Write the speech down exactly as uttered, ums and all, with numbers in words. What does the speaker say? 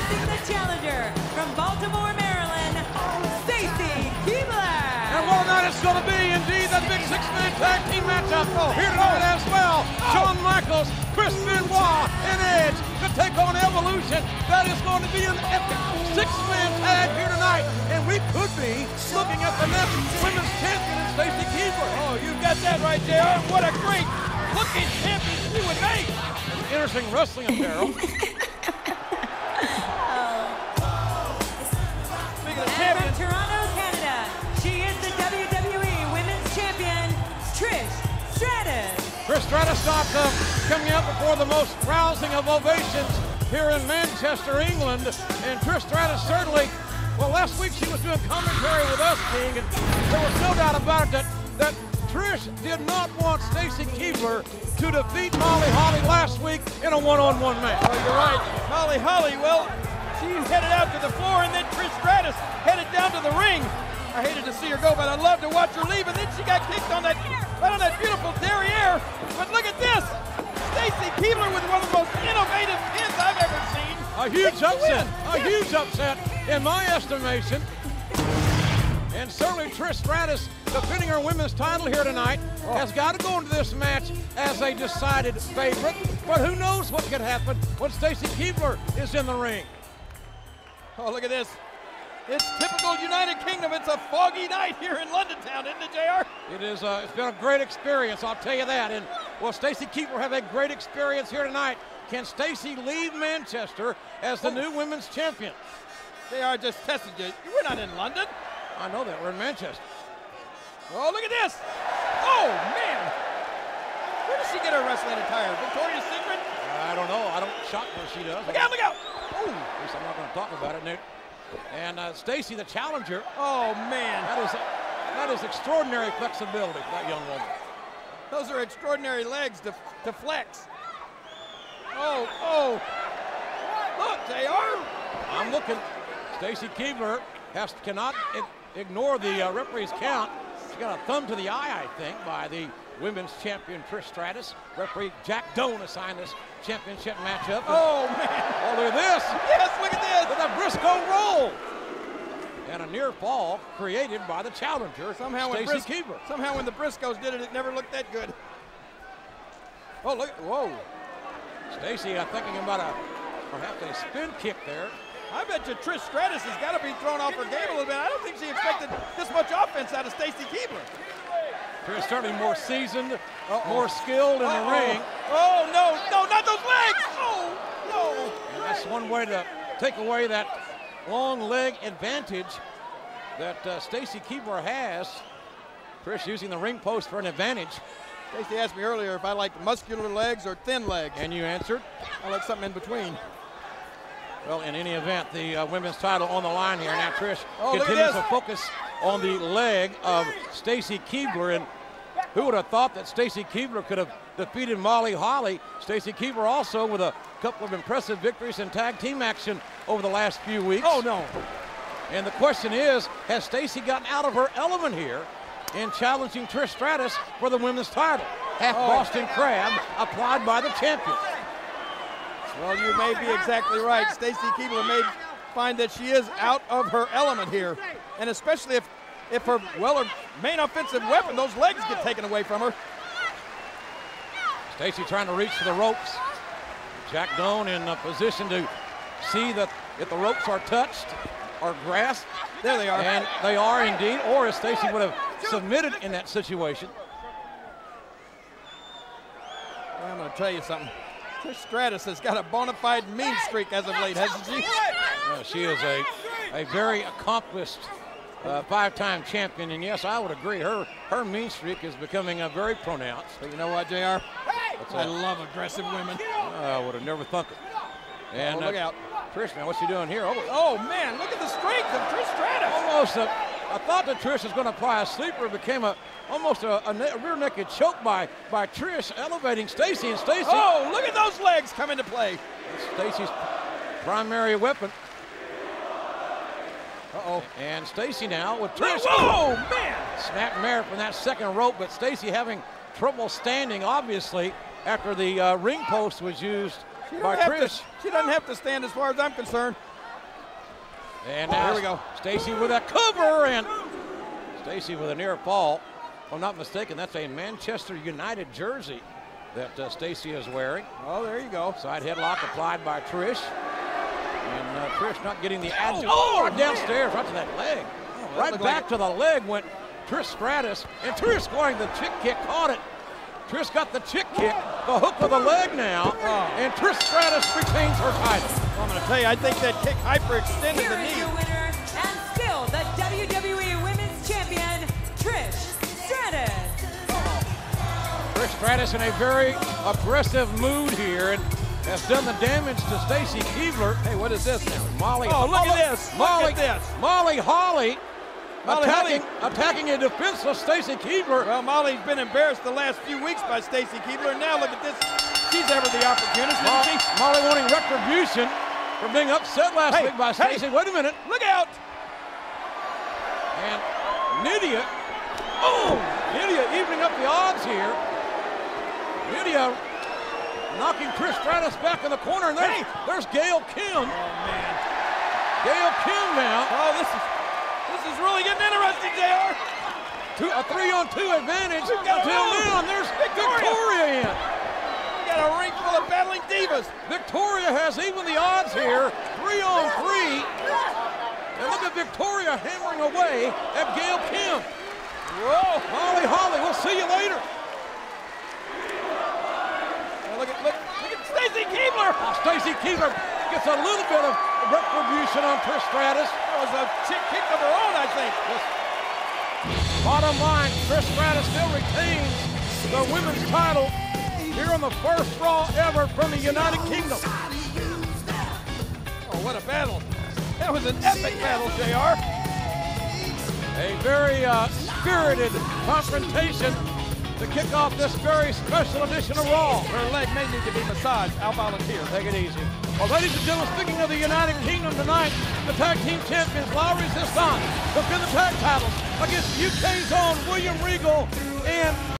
introducing the challenger from Baltimore, Maryland, Stacy Keibler. And what a night it's going to be, indeed, that big six-man tag team matchup here tonight as well. Shawn Michaels, Chris Benoit, and Edge to take on Evolution. That is going to be an epic six-man tag here tonight. And we could be looking at the next women's champion in Stacy Keibler. Oh, you got that right, J R. What a great looking champion she would make. Interesting wrestling apparel. And from Toronto, Canada, she is the W W E Women's Champion, Trish Stratus. Trish Stratus stopped uh, coming out before the most rousing of ovations here in Manchester, England. And Trish Stratus certainly, well, last week she was doing commentary with us, King, and there was no doubt about it that, that Trish did not want Stacy Keibler to defeat Molly Holly last week in a one-on-one match. Oh, you're right. Molly Holly, well, she headed out to the floor, and then Trish Stratus headed down to the ring. I hated to see her go, but I loved to watch her leave, and then she got kicked on that, right on that beautiful derriere. But look at this. Stacy Keibler with one of the most innovative pins I've ever seen. A huge upset, a huge upset in my estimation. And certainly Trish Stratus, defending her women's title here tonight, oh. has got to go into this match as a decided favorite. But who knows what could happen when Stacy Keibler is in the ring. Oh, look at this. It's typical United Kingdom. It's a foggy night here in London town, isn't it, J R? It is, uh, it's been a great experience, I'll tell you that. And will Stacy Keibler have a great experience here tonight? Can Stacy leave Manchester as the oh. new women's champion? J R just tested you. We're not in London. I know that, we're in Manchester. Oh, look at this. Oh, man. Where does she get her wrestling attire? Victoria's Secret? I don't know, I don't shop where she does. Look out, look out. Oh, at least I'm not gonna talk about it, Nick. And uh, Stacy, the challenger. Oh, man. That is, that is extraordinary flexibility for that young woman. Those are extraordinary legs to, to flex. Oh, oh. Look, J R. I'm looking. Stacy Keibler has cannot ignore the uh, referee's count. She got a thumb to the eye, I think, by the women's champion Trish Stratus. Referee Jack Doan assigned this championship matchup. Oh, man. Oh, look at this. Yes, look at this. With a Briscoe roll. And a near fall created by the challenger, somehow Stacy when Bris Keibler. Somehow when the Briscoes did it, it never looked that good. Oh, look. Whoa. Stacy uh, thinking about a perhaps a spin kick there. I bet you Trish Stratus has got to be thrown off her game a little bit. I don't think she expected this much offense out of Stacy Keibler. Trish certainly more seasoned, uh-oh. more skilled in uh-oh. the ring. Oh, no, no, not those legs. Oh, no. And that's one way to take away that long leg advantage that uh, Stacy Keibler has. Trish using the ring post for an advantage. Stacy asked me earlier if I like muscular legs or thin legs. And you answered? I like something in between. Well, in any event, the uh, women's title on the line here. Now Trish oh, continues to focus on the leg of Stacy Keibler. And who would have thought that Stacy Keibler could have defeated Molly Holly? Stacy Keibler also with a couple of impressive victories in tag team action over the last few weeks. Oh, no. And the question is, has Stacy gotten out of her element here in challenging Trish Stratus for the women's title? Half oh. Boston Crab applied by the champion. Well, you may be exactly right. Stacy Keibler may find that she is out of her element here. And especially if, if her, well, her main offensive weapon, those legs get taken away from her. Stacy trying to reach for the ropes. Jack Doan in a position to see that if the ropes are touched or grasped. There they are. And they are indeed, or if Stacy would have submitted in that situation. Well, I'm going to tell you something. Trish Stratus has got a bona fide mean streak as of late, hasn't she? Yeah, she is a, a very accomplished uh, five-time champion, and yes, I would agree. Her her mean streak is becoming uh, very pronounced. But you know what, J R? I love aggressive women. I would have never thunk it. And oh, look uh, out. Trish, now what's she doing here? Oh, oh man, look at the strength of Trish Stratus. Almost a, I thought that Trish was going to apply a sleeper. It became a almost a, a, ne a rear naked choke by, by Trish, elevating Stacy, and Stacy. Oh, look at those legs come into play. Stacy's primary weapon. Uh-oh. And Stacy now with Trish. Whoa, man! Snap mare from that second rope, but Stacy having trouble standing, obviously, after the uh, ring post was used by Trish. To, she doesn't have to stand as far as I'm concerned. And Oh, now here we go. Stacy with a cover, and Stacy with a near fall. If I'm not mistaken, that's a Manchester United jersey that uh, Stacy is wearing. Oh, there you go. Side headlock applied by Trish. And uh, Trish not getting the action. Oh, Oh, downstairs, right to that leg. that right looked back like to the leg went Trish Stratus. And Trish going the chick kick, caught it. Trish got the chick kick, the hook of the leg now. Oh. And Trish Stratus retains her title. Well, I'm going to tell you, I think that kick hyperextended Here the is knee. your winner, and still the W W E Women's Champion, Trish Stratus. Trish Stratus in a very aggressive mood here and has done the damage to Stacy Keibler. Hey, what is this now? Molly. Oh, look at this. Look Molly, at this. Molly Holly Molly attacking, attacking a defenseless Stacy Keibler. Well, Molly's been embarrassed the last few weeks by Stacy Keibler. Now look at this. She's ever the opportunist, Mo- isn't she? Molly wanting retribution for being upset last Hey, week by hey. Stacy. Wait a minute. Look out. And Nydia, oh, Nydia evening up the odds here. Nydia knocking Trish Stratus back in the corner, and there's, Hey. there's Gail Kim. Oh, man. Gail Kim now. Oh, this is this is really getting interesting, J R. Two, a three-on-two advantage We've got a until move. now. And there's Victoria. Victoria in. We got a ring full of battling divas. Victoria has even the odds here, three on three. And look at Victoria hammering away at Gail Kim. Whoa. Molly Holly, we'll see you later. Now look at look look at Stacy Keibler. Stacy Keibler gets a little bit of retribution on Trish Stratus. That was a chick kick of her own, I think. Bottom line, Trish Stratus still retains the women's title here on the first Raw ever from the United Kingdom. Oh, what a battle. That was an epic battle, J R. A very uh, spirited confrontation to kick off this very special edition of Raw. Her leg may need to be massaged. I'll volunteer. Take it easy. Well, ladies and gentlemen, speaking of the United Kingdom tonight, the tag team champions, La Resistance, defend the tag titles against U K's own William Regal and